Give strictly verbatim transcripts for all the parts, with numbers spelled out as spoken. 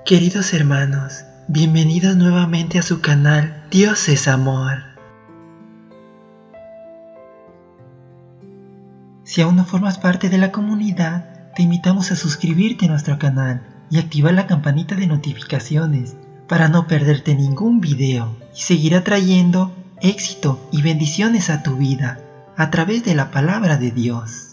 Queridos hermanos, bienvenidos nuevamente a su canal Dios es Amor. Si aún no formas parte de la comunidad, te invitamos a suscribirte a nuestro canal y activar la campanita de notificaciones para no perderte ningún video y seguir atrayendo éxito y bendiciones a tu vida a través de la palabra de Dios.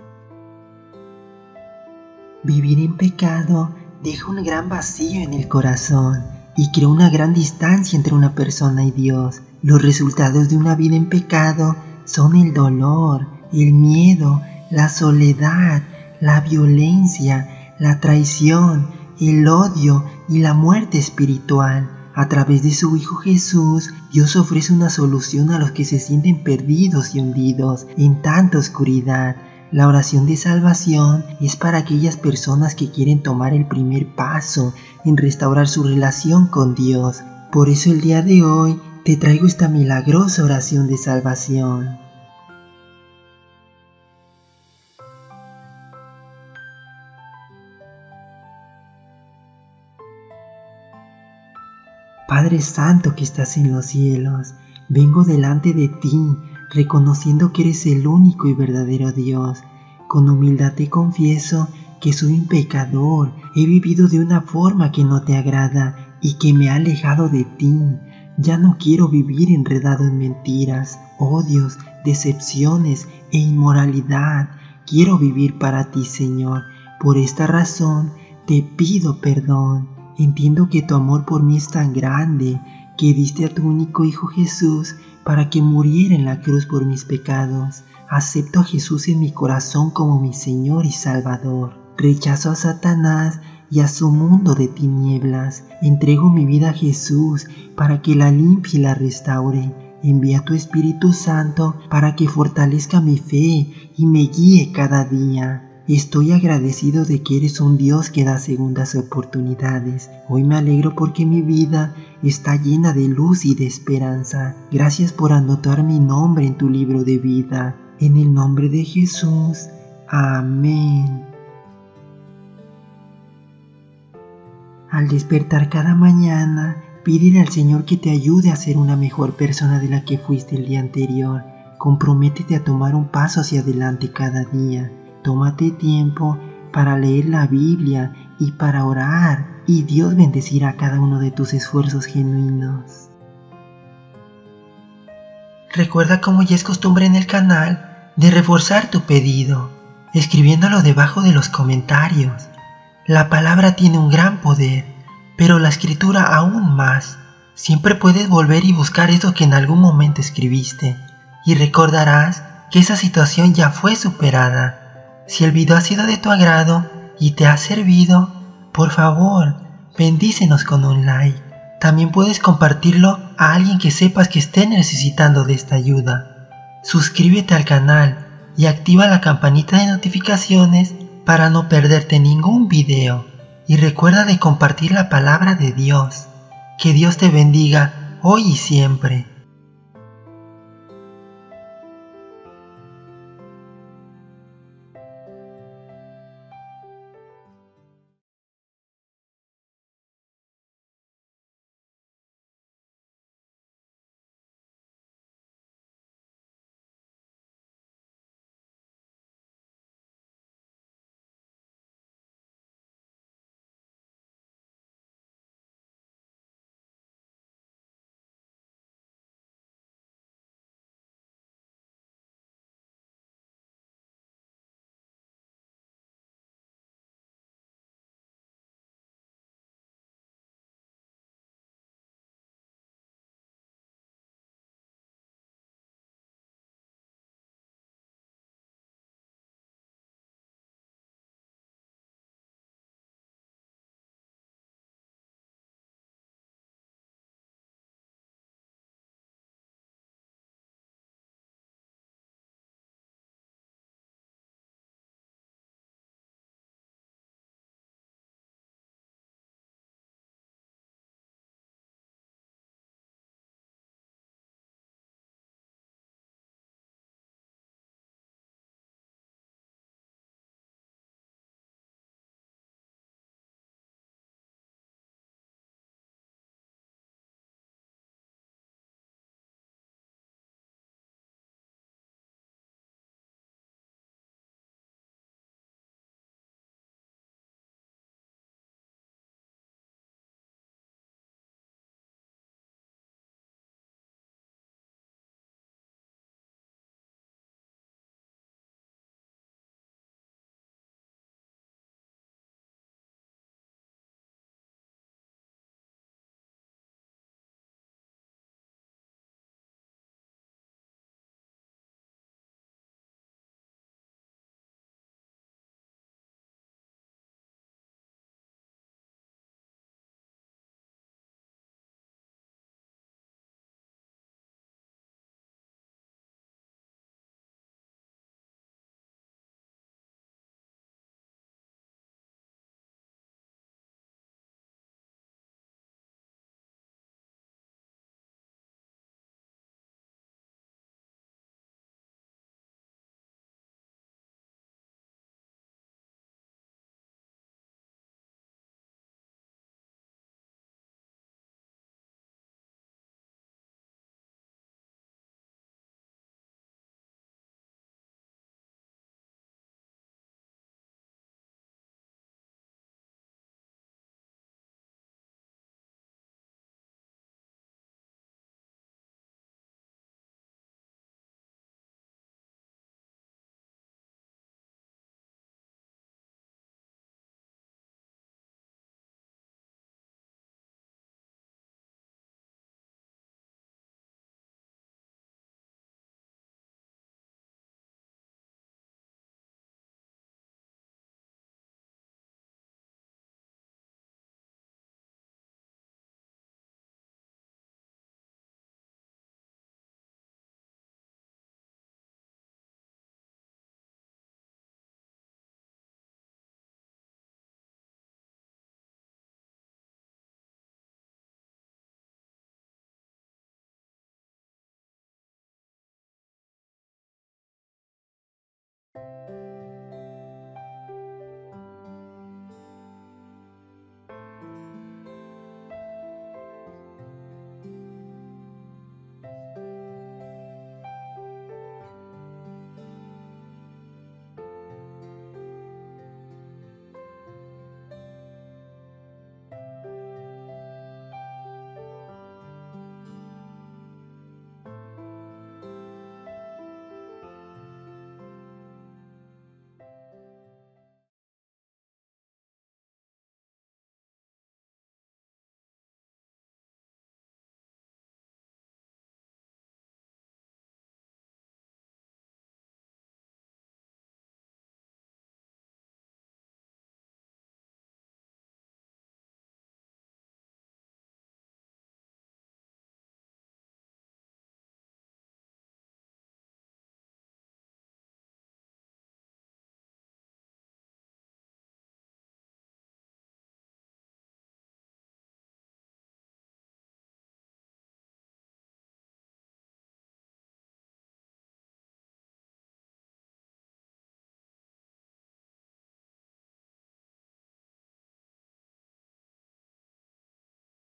Vivir en pecado deja un gran vacío en el corazón y crea una gran distancia entre una persona y Dios. Los resultados de una vida en pecado son el dolor, el miedo, la soledad, la violencia, la traición, el odio y la muerte espiritual. A través de su Hijo Jesús, Dios ofrece una solución a los que se sienten perdidos y hundidos en tanta oscuridad. La oración de salvación es para aquellas personas que quieren tomar el primer paso en restaurar su relación con Dios. Por eso el día de hoy te traigo esta milagrosa oración de salvación. Padre Santo que estás en los cielos, vengo delante de ti, reconociendo que eres el único y verdadero Dios. Con humildad te confieso que soy un pecador, he vivido de una forma que no te agrada y que me ha alejado de ti. Ya no quiero vivir enredado en mentiras, odios, decepciones e inmoralidad. Quiero vivir para ti, Señor. Por esta razón te pido perdón. Entiendo que tu amor por mí es tan grande, que diste a tu único Hijo Jesús para que muriera en la cruz por mis pecados. Acepto a Jesús en mi corazón como mi Señor y Salvador. Rechazo a Satanás y a su mundo de tinieblas. Entrego mi vida a Jesús para que la limpie y la restaure. Envía tu Espíritu Santo para que fortalezca mi fe y me guíe cada día. Estoy agradecido de que eres un Dios que da segundas oportunidades. Hoy me alegro porque mi vida está llena de luz y de esperanza. Gracias por anotar mi nombre en tu libro de vida. En el nombre de Jesús. Amén. Al despertar cada mañana, pídele al Señor que te ayude a ser una mejor persona de la que fuiste el día anterior. Comprométete a tomar un paso hacia adelante cada día. Tómate tiempo para leer la Biblia y para orar, y Dios bendecirá cada uno de tus esfuerzos genuinos. Recuerda, como ya es costumbre en el canal, de reforzar tu pedido, escribiéndolo debajo de los comentarios. La palabra tiene un gran poder, pero la escritura aún más. Siempre puedes volver y buscar eso que en algún momento escribiste, y recordarás que esa situación ya fue superada. Si el video ha sido de tu agrado y te ha servido, por favor, bendícenos con un like. También puedes compartirlo a alguien que sepas que esté necesitando de esta ayuda. Suscríbete al canal y activa la campanita de notificaciones para no perderte ningún video. Y recuerda de compartir la palabra de Dios. Que Dios te bendiga hoy y siempre.